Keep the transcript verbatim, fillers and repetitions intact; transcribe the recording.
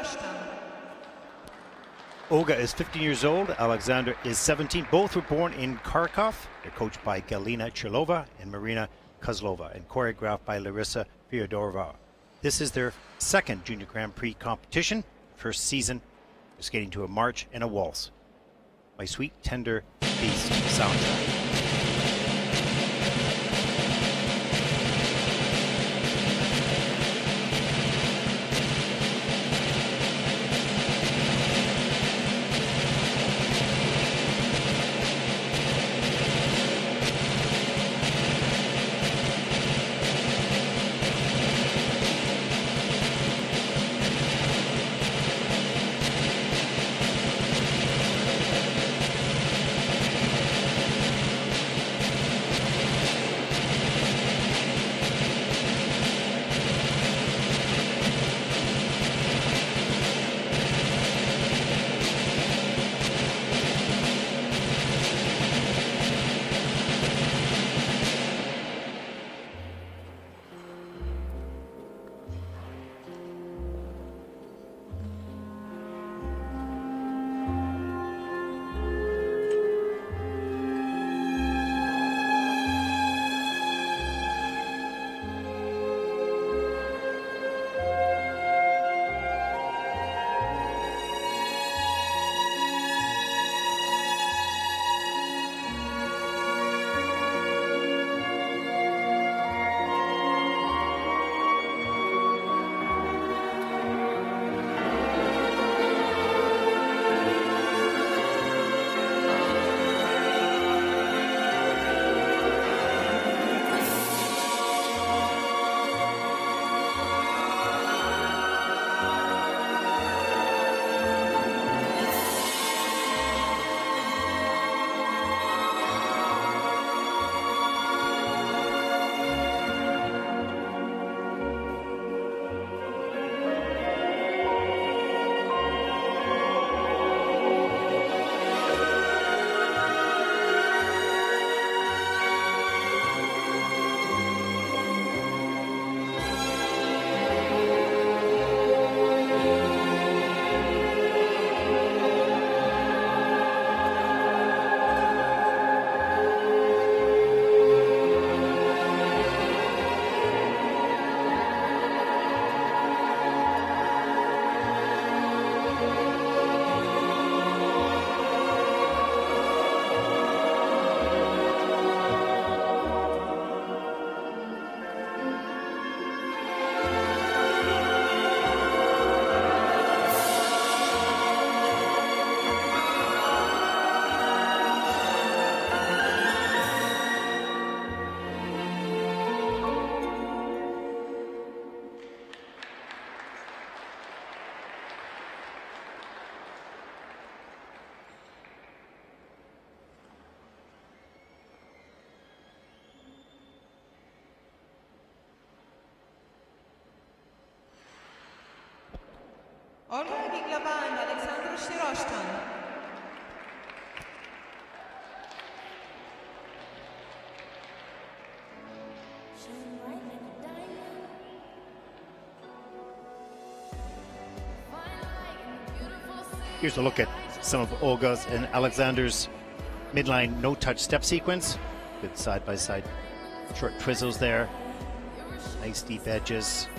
SIROSHTAN. Olga is fifteen years old, Aleksandr is seventeen. Both were born in Kharkov. They're coached by Galina Chilova and Marina Kozlova and choreographed by Larissa Fyodorova. This is their second Junior Grand Prix competition. First season, they're skating to a march and a waltz. My Sweet Tender Beast soundtrack. Olga, GIGLAVA and Aleksandr SIROSHTAN. Here's a look at some of Olga's and Aleksandr's midline no-touch step sequence. Good side-by-side short twizzles there. Nice deep edges.